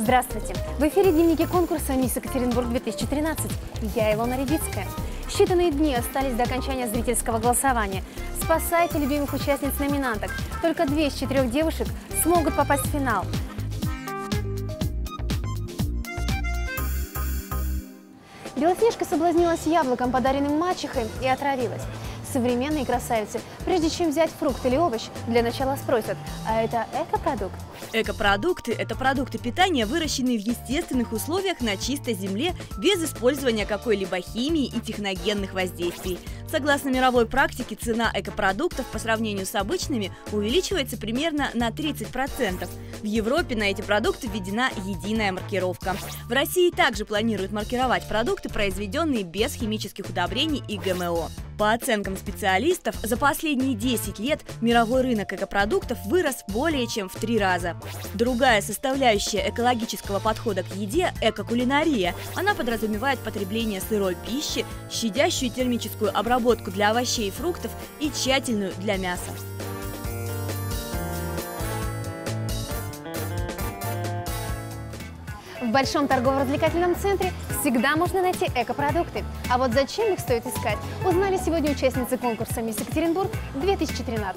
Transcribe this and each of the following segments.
Здравствуйте! В эфире дневники конкурса «Мисс Екатеринбург-2013». Я Илона Рябицкая. Считанные дни остались до окончания зрительского голосования. Спасайте любимых участниц-номинанток. Только 2 из 4 девушек смогут попасть в финал. Белоснежка соблазнилась яблоком, подаренным мачехой, и отравилась. Современные красавицы, прежде чем взять фрукт или овощ, для начала спросят: а это экопродукт? Экопродукты – это продукты питания, выращенные в естественных условиях на чистой земле, без использования какой-либо химии и техногенных воздействий. Согласно мировой практике, цена экопродуктов по сравнению с обычными увеличивается примерно на 30%. В Европе на эти продукты введена единая маркировка. В России также планируют маркировать продукты, произведенные без химических удобрений и ГМО. По оценкам специалистов, за последние 10 лет мировой рынок экопродуктов вырос более чем в 3 раза. Другая составляющая экологического подхода к еде – экокулинария. Она подразумевает потребление сырой пищи, щадящую термическую обработку для овощей и фруктов и тщательную для мяса. В большом торгово-развлекательном центре всегда можно найти экопродукты. А вот зачем их стоит искать, узнали сегодня участницы конкурса «Мисс Екатеринбург-2013».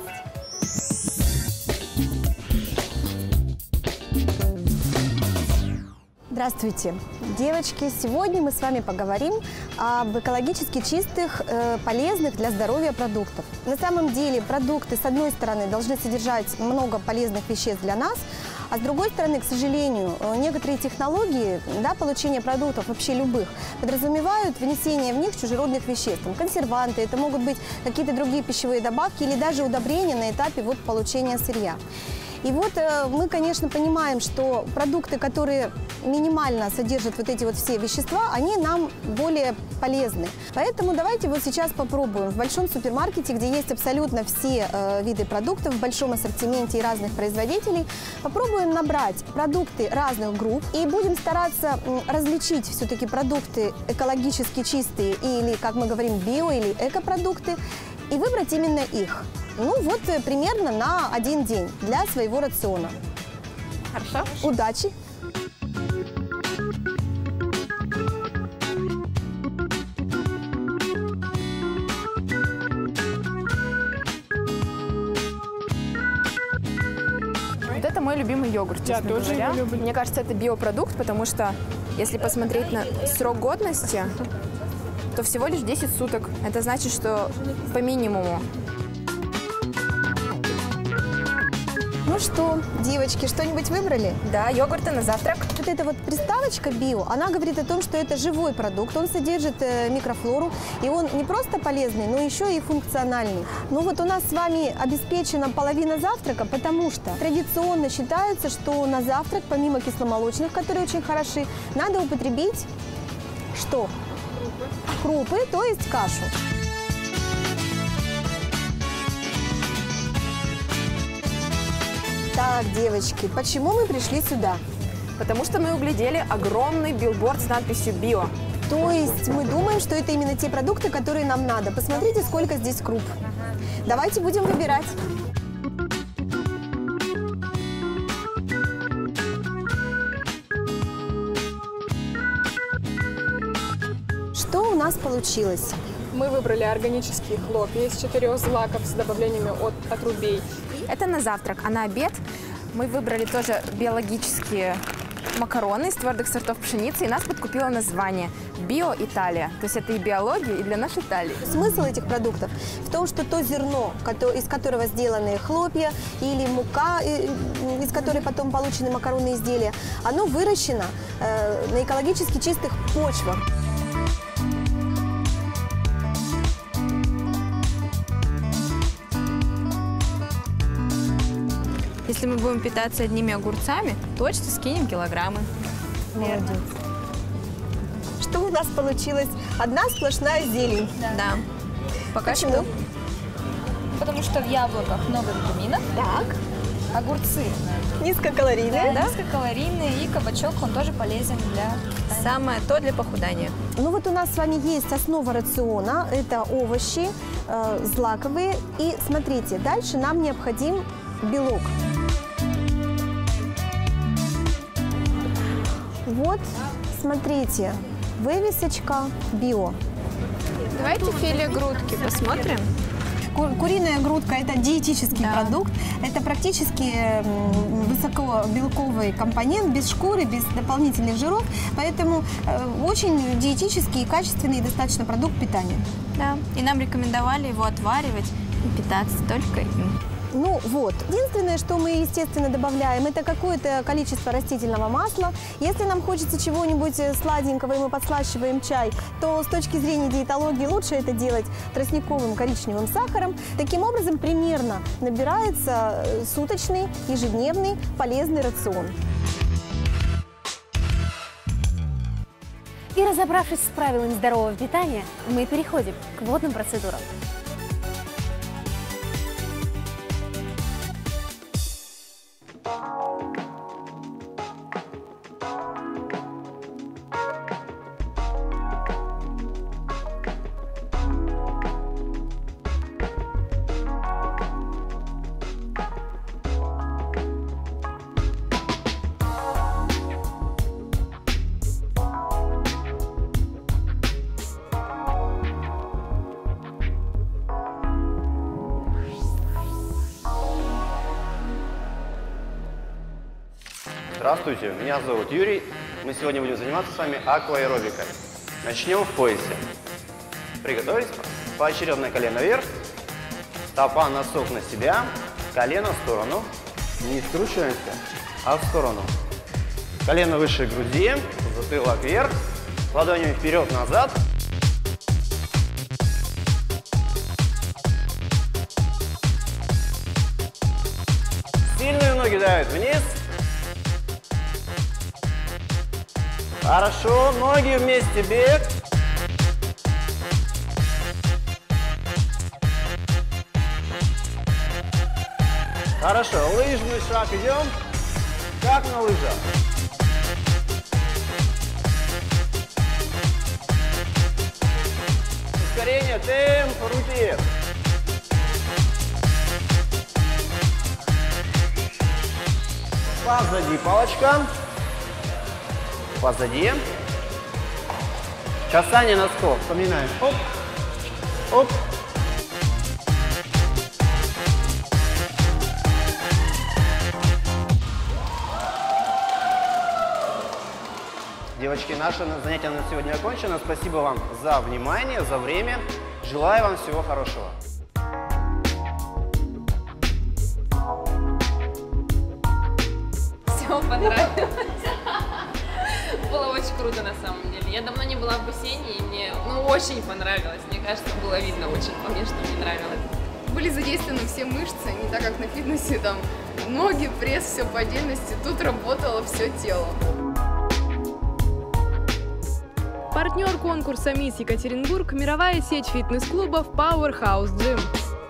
Здравствуйте, девочки! Сегодня мы с вами поговорим об экологически чистых, полезных для здоровья продуктах. На самом деле продукты, с одной стороны, должны содержать много полезных веществ для нас, а с другой стороны, к сожалению, некоторые технологии получения продуктов, вообще любых, подразумевают внесение в них чужеродных веществ. Консерванты, это могут быть какие-то другие пищевые добавки или даже удобрения на этапе получения сырья. И вот мы, конечно, понимаем, что продукты, которые минимально содержат вот эти все вещества, они нам более полезны. Поэтому давайте вот сейчас попробуем в большом супермаркете, где есть абсолютно все виды продуктов, в большом ассортименте и разных производителей, попробуем набрать продукты разных групп и будем стараться различить все-таки продукты экологически чистые или, как мы говорим, био- или экопродукты, и выбрать именно их. Ну вот примерно на 1 день для своего рациона. Хорошо. Удачи! Вот это мой любимый йогурт, честно говоря. Мне кажется, это биопродукт, потому что если посмотреть на срок годности, то всего лишь 10 суток. Это значит, что по минимуму. Ну что, девочки, что-нибудь выбрали? Да, йогурты на завтрак. Вот эта вот приставочка био, она говорит о том, что это живой продукт, он содержит микрофлору, и он не просто полезный, но еще и функциональный. Ну вот у нас с вами обеспечена половина завтрака, потому что традиционно считается, что на завтрак, помимо кисломолочных, которые очень хороши, надо употребить что? Крупы, то есть кашу. Так, девочки, почему мы пришли сюда? Потому что мы углядели огромный билборд с надписью «Био». То есть мы думаем, что это именно те продукты, которые нам надо. Посмотрите, сколько здесь круп. Давайте будем выбирать. Что у нас получилось? Мы выбрали органические хлопья из 4 злаков с добавлениями отрубей. Это на завтрак, а на обед мы выбрали тоже биологические макароны из твердых сортов пшеницы, и нас подкупило название «Био-Италия». То есть это и биология, и для нашей Италии. Смысл этих продуктов в том, что то зерно, из которого сделаны хлопья, или мука, из которой потом получены макаронные изделия, оно выращено на экологически чистых почвах. Если мы будем питаться одними огурцами, точно скинем килограммы. Молодец. Что у нас получилось? Одна сплошная зелень. Да. Пока Почему? что. Потому что в яблоках много витаминов. Так. Огурцы. Низкокалорийные. Да, низкокалорийные. И кабачок, он тоже полезен для... Самое то для похудания. Ну вот у нас с вами есть основа рациона. Это овощи, злаковые. И смотрите, дальше нам необходим белок. вот, смотрите, вывесочка «Био». Давайте филе грудки посмотрим. Куриная грудка – это диетический продукт, это практически высокобелковый компонент, без шкуры, без дополнительных жиров, поэтому очень диетический и качественный достаточно продукт питания. Да, и нам рекомендовали его отваривать и питаться только им. Ну вот, единственное, что мы, естественно, добавляем, это какое-то количество растительного масла. Если нам хочется чего-нибудь сладенького, и мы подслащиваем чай, то с точки зрения диетологии лучше это делать тростниковым коричневым сахаром. Таким образом, примерно набирается суточный, ежедневный полезный рацион. И разобравшись с правилами здорового питания, мы переходим к водным процедурам. Здравствуйте, меня зовут Юрий. Мы сегодня будем заниматься с вами акваэробикой. Начнем в поясе. Приготовились? Поочередное колено вверх, стопа носок на себя, колено в сторону. Не скручиваемся, а в сторону. Колено выше груди, затылок вверх, ладонями вперед-назад. Сильные ноги давят вниз. Хорошо, ноги вместе, бег. Хорошо, лыжный шаг идем, как на лыжах. Ускорение, темп, руки. Позади палочка. Позади. Касание носков. Вспоминаем. Оп. Оп. Девочки, наше занятие на сегодня окончено. Спасибо вам за внимание, за время. Желаю вам всего хорошего. Все понравилось. Было очень круто на самом деле. Я давно не была в бассейне, и мне очень понравилось. Мне кажется, было видно очень по мне, что мне нравилось. Были задействованы все мышцы, не так как на фитнесе, там ноги, пресс, все по отдельности. Тут работало все тело. Партнер конкурса «Мисс Екатеринбург» – мировая сеть фитнес-клубов Powerhouse Gym.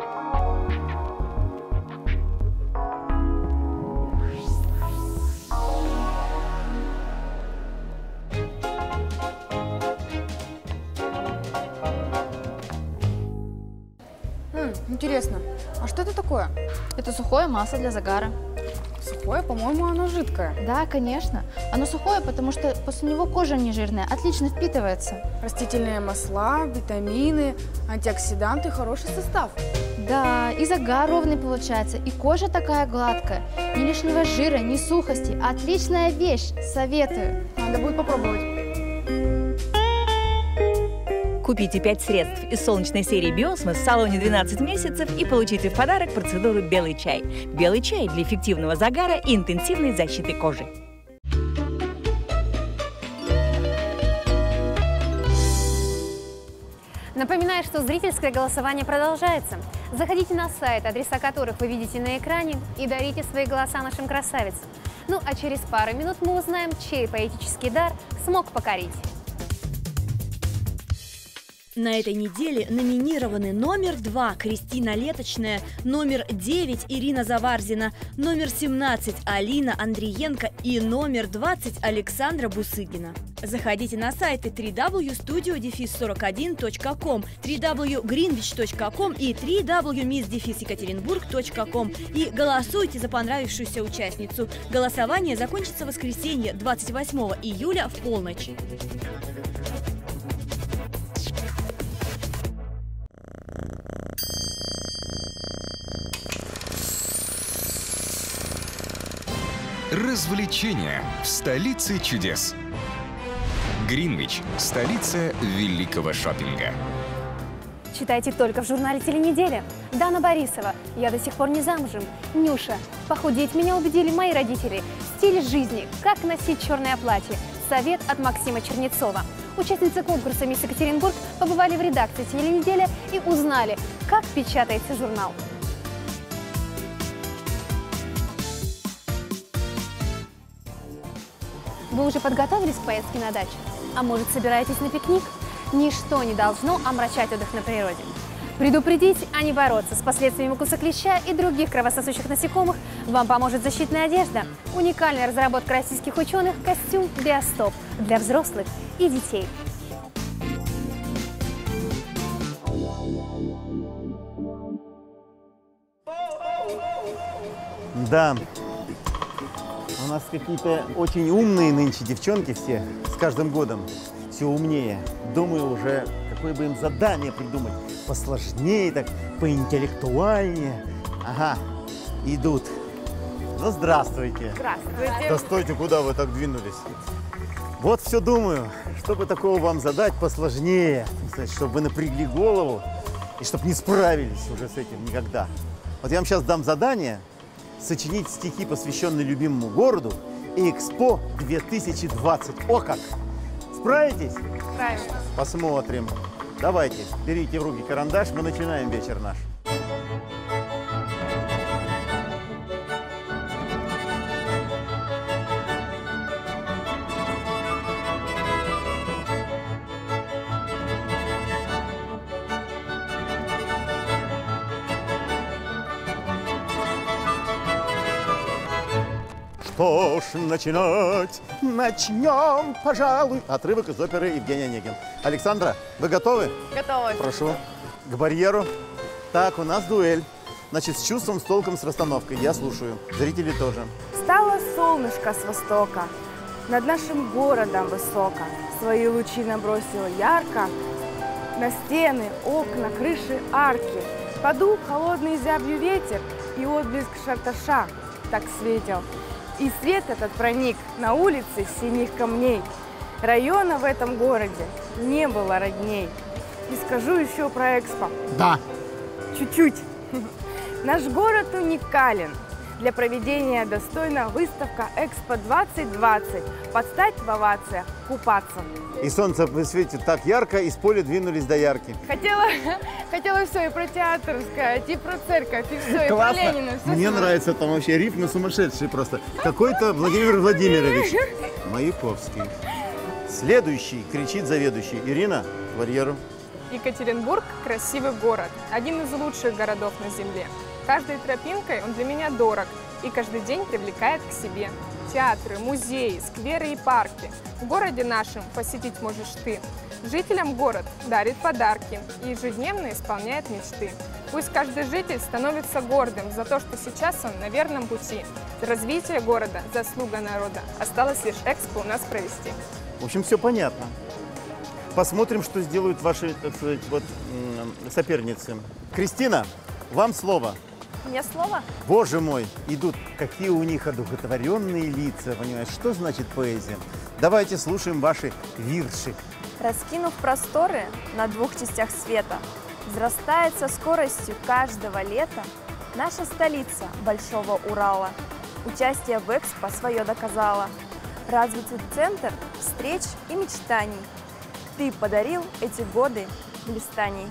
Интересно, а что это такое? Это сухое масло для загара. Сухое, по-моему, оно жидкое. Да, конечно. Оно сухое, потому что после него кожа не жирная, отлично впитывается. Растительные масла, витамины, антиоксиданты, хороший состав. Да, и загар ровный получается, и кожа такая гладкая. Ни лишнего жира, ни сухости. Отличная вещь, советую. Надо будет попробовать. Купите 5 средств из солнечной серии «Биосмос» в салоне 12 месяцев и получите в подарок процедуру «Белый чай». Белый чай для эффективного загара и интенсивной защиты кожи. Напоминаю, что зрительское голосование продолжается. Заходите на сайт, адреса которых вы видите на экране, и дарите свои голоса нашим красавицам. Ну а через пару минут мы узнаем, чей поэтический дар смог покорить. На этой неделе номинированы номер 2 Кристина Леточная, номер 9 Ирина Заварзина, номер 17 Алина Андриенко и номер 20 Александра Бусыгина. Заходите на сайты www.studio-41.com, www.greenwich.com и www.miss-екатеринбург.com и голосуйте за понравившуюся участницу. Голосование закончится в воскресенье 28 июля в полночь. Развлечения в столице чудес. Гринвич – столица великого шопинга. Читайте только в журнале «Теленеделя». Дана Борисова. Я до сих пор не замужем. Нюша. Похудеть меня убедили мои родители. Стиль жизни. Как носить черное платье. Совет от Максима Чернецова. Участницы конкурса «Мисс Екатеринбург» побывали в редакции «Теленеделя» и узнали, как печатается журнал. Вы уже подготовились к поездке на дачу? А может, собираетесь на пикник? Ничто не должно омрачать отдых на природе. Предупредить, а не бороться с последствиями укуса клеща и других кровососущих насекомых вам поможет защитная одежда. Уникальная разработка российских ученых – костюм «Биостоп» для взрослых и детей. Да. У нас какие-то очень умные нынче девчонки все, с каждым годом все умнее. Думаю уже, какое бы им задание придумать, посложнее, так, поинтеллектуальнее. Ага, идут. Ну, здравствуйте. Здравствуйте. Да стойте, куда вы так двинулись? Вот все думаю, чтобы такого вам задать посложнее, чтобы вы напрягли голову и чтобы не справились уже с этим никогда. Вот я вам сейчас дам задание сочинить стихи, посвященные любимому городу, и Экспо 2020. О как! Справитесь? Справимся. Посмотрим. Давайте, берите в руки карандаш, мы начинаем вечер наш. Что ж, начинать? Начнем, пожалуй. Отрывок из оперы Евгений Онегин. Александра, вы готовы? Готовы. Прошу. К барьеру. Так, у нас дуэль. Значит, с чувством, с толком, с расстановкой. Я слушаю. Зрители тоже. Встало солнышко с востока, над нашим городом высоко. Свои лучи набросило ярко на стены, окна, крыши, арки. Подул холодный зябью ветер, и отблеск шарташа так светил. И свет этот проник на улицы синих камней. Района в этом городе не было родней. И скажу еще про Экспо. Да. Чуть-чуть. Наш город уникален. Для проведения достойна выставка Экспо 2020. Подстать в овациях, купаться. И солнце светит так ярко, из поля двинулись до ярки. Хотела все и про театр сказать, и про церковь, и все, и Классно. про Ленина. Все. Мне нравится там вообще рифмы сумасшедшие просто. Какой-то Владимир Владимирович Маяковский. Следующий кричит заведующий. Ирина, к барьеру. Екатеринбург – красивый город, один из лучших городов на земле. Каждой тропинкой он для меня дорог и каждый день привлекает к себе. Театры, музеи, скверы и парки. В городе нашем посетить можешь ты. Жителям город дарит подарки и ежедневно исполняет мечты. Пусть каждый житель становится гордым за то, что сейчас он на верном пути. Развитие города – заслуга народа. Осталось лишь Экспо у нас провести. В общем, все понятно. Посмотрим, что сделают ваши, так сказать, вот, соперницы. Кристина, вам слово. Мне слово? Боже мой, идут, какие у них одухотворенные лица, понимаешь, что значит поэзия? Давайте слушаем ваши вирши. Раскинув просторы на двух частях света, взрастает со скоростью каждого лета наша столица Большого Урала. Участие в Экспо свое доказала. Развитый центр встреч и мечтаний. Ты подарил эти годы блистаний.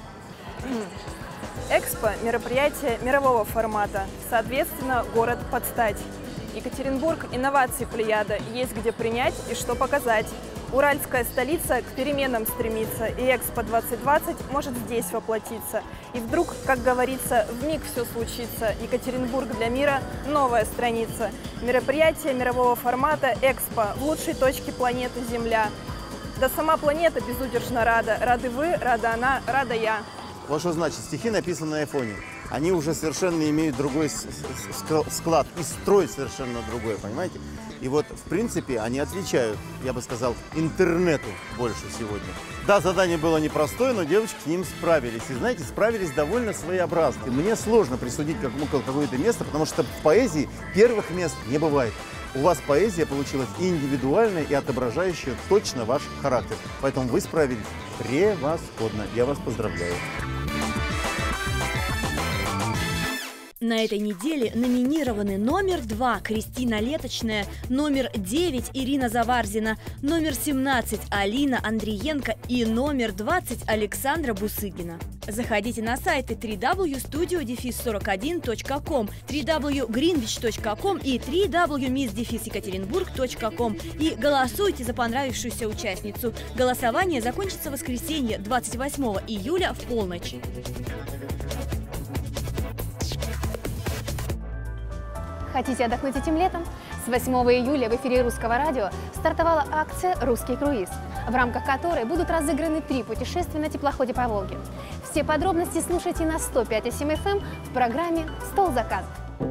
Экспо – мероприятие мирового формата, соответственно, город под стать. Екатеринбург – инноваций плеяда, есть где принять и что показать. Уральская столица к переменам стремится, и Экспо 2020 может здесь воплотиться. И вдруг, как говорится, вмиг все случится. Екатеринбург для мира – новая страница. Мероприятие мирового формата Экспо в лучшей точке планеты Земля. Да сама планета безудержно рада. Рады вы, рада она, рада я. Вот что значит, стихи написаны на айфоне. Они уже совершенно имеют другой склад, и строй совершенно другой, понимаете? И вот, в принципе, они отвечают, я бы сказал, интернету больше сегодня. Да, задание было непростое, но девочки с ним справились. И, знаете, справились довольно своеобразно. И мне сложно присудить какое-то место, потому что в поэзии первых мест не бывает. У вас поэзия получилась индивидуальная и отображающая точно ваш характер. Поэтому вы справились превосходно. Я вас поздравляю. На этой неделе номинированы номер 2 Кристина Леточная, номер 9 Ирина Заварзина, номер 17 Алина Андриенко и номер 20 Александра Бусыгина. Заходите на сайты www.studio-41.com, www.greenwich.com и www.miss-екатеринбург.com и голосуйте за понравившуюся участницу. Голосование закончится в воскресенье, 28 июля в полночь. Хотите отдохнуть этим летом? С 8 июля в эфире Русского радио стартовала акция «Русский круиз», в рамках которой будут разыграны 3 путешествия на теплоходе по Волге. Все подробности слушайте на 105,7 FM в программе «Стол заказов».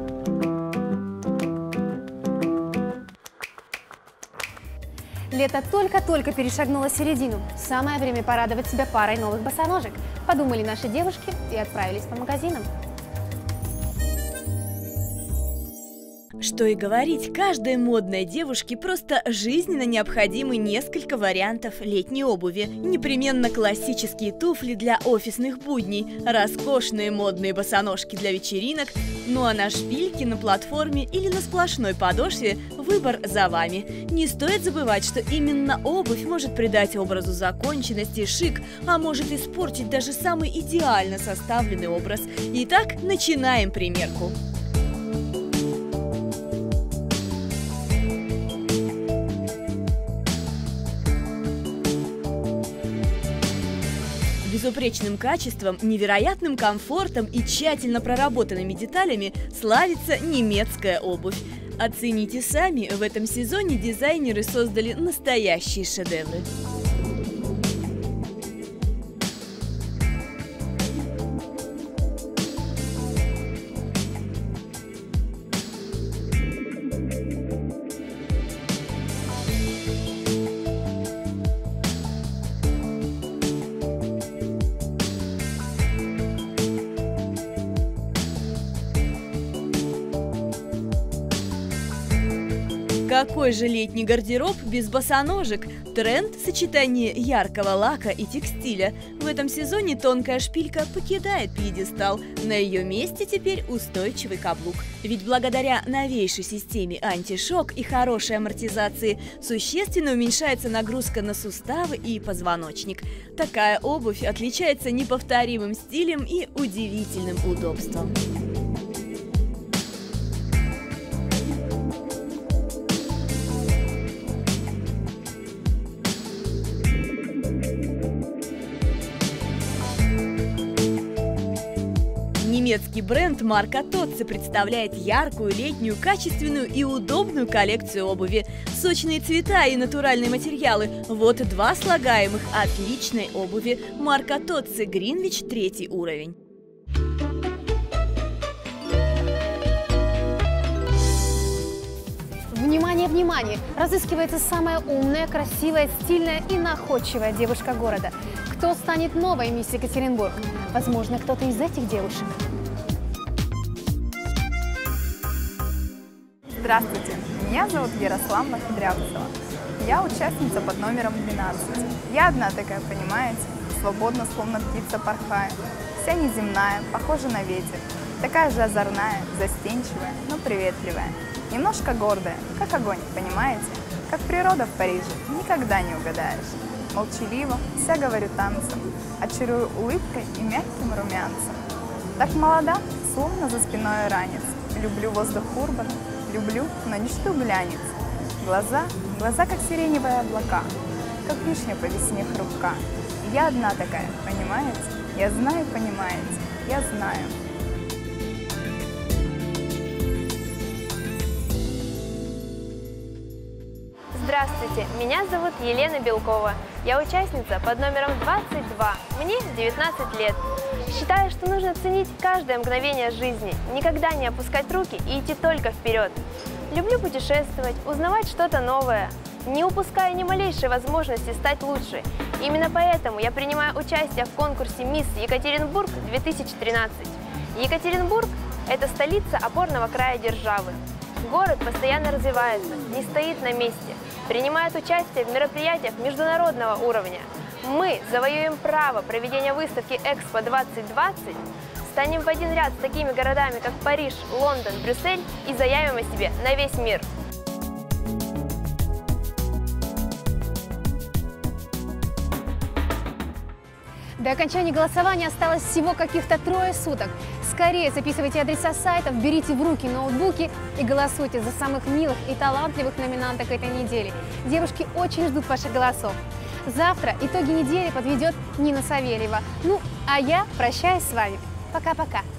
Лето только-только перешагнуло середину. Самое время порадовать себя парой новых босоножек. Подумали наши девушки и отправились по магазинам. Что и говорить, каждой модной девушке просто жизненно необходимы несколько вариантов летней обуви. Непременно классические туфли для офисных будней, роскошные модные босоножки для вечеринок, ну а на шпильке, на платформе или на сплошной подошве выбор за вами. Не стоит забывать, что именно обувь может придать образу законченности и шик, а может испортить даже самый идеально составленный образ. Итак, начинаем примерку. Безупречным качеством, невероятным комфортом и тщательно проработанными деталями славится немецкая обувь. Оцените сами, в этом сезоне дизайнеры создали настоящие шедевры. Какой же летний гардероб без босоножек? Тренд – сочетание яркого лака и текстиля. В этом сезоне тонкая шпилька покидает пьедестал. На ее месте теперь устойчивый каблук. Ведь благодаря новейшей системе антишок и хорошей амортизации существенно уменьшается нагрузка на суставы и позвоночник. Такая обувь отличается неповторимым стилем и удивительным удобством. Немецкий бренд марка Totze представляет яркую, летнюю, качественную и удобную коллекцию обуви. Сочные цвета и натуральные материалы – вот 2 слагаемых отличной обуви. Марка Totze Greenwich 3 уровень. Внимание, внимание! Разыскивается самая умная, красивая, стильная и находчивая девушка города. Кто станет новой мисс Екатеринбург? Возможно, кто-то из этих девушек. Здравствуйте, меня зовут Ярослава Кудрявцева. Я участница под номером 12. Я одна такая, понимаете, свободно, словно птица порхая. Вся неземная, похожа на ветер. Такая же озорная, застенчивая, но приветливая. Немножко гордая, как огонь, понимаете? Как природа в Париже, никогда не угадаешь. Молчаливо, вся говорю танцем, очарую улыбкой и мягким румянцем. Так молода, словно за спиной ранец. Люблю воздух урбана, люблю, но не жду глянец. Глаза как сиреневые облака. как вишня по весне хрупка. Я одна такая, понимаете? Я знаю, понимаете? Я знаю. Здравствуйте, меня зовут Елена Белкова. Я участница под номером 22. Мне 19 лет. Считаю, что нужно ценить каждое мгновение жизни, никогда не опускать руки и идти только вперед. Люблю путешествовать, узнавать что-то новое, не упуская ни малейшей возможности стать лучше. Именно поэтому я принимаю участие в конкурсе «Мисс Екатеринбург 2013». Екатеринбург – это столица опорного края державы. Город постоянно развивается, не стоит на месте, принимает участие в мероприятиях международного уровня. Мы завоюем право проведения выставки Экспо 2020, станем в один ряд с такими городами, как Париж, Лондон, Брюссель и заявим о себе на весь мир. До окончания голосования осталось всего каких-то 3 суток. Скорее записывайте адреса сайтов, берите в руки ноутбуки и голосуйте за самых милых и талантливых номинанток этой недели. Девушки очень ждут ваших голосов. Завтра итоги недели подведет Нина Савельева. Ну, а я прощаюсь с вами. Пока-пока.